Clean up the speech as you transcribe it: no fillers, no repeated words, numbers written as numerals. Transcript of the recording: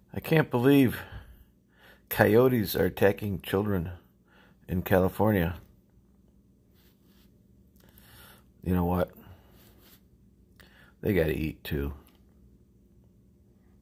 I can't believe coyotes are attacking children in California. You know what? They gotta eat too.